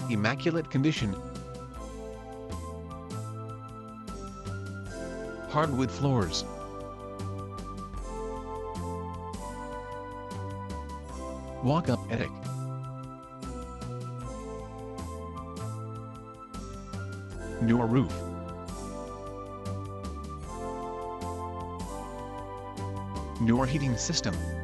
immaculate condition. Hardwood floors. Walk-up attic. Newer roof. Newer heating system.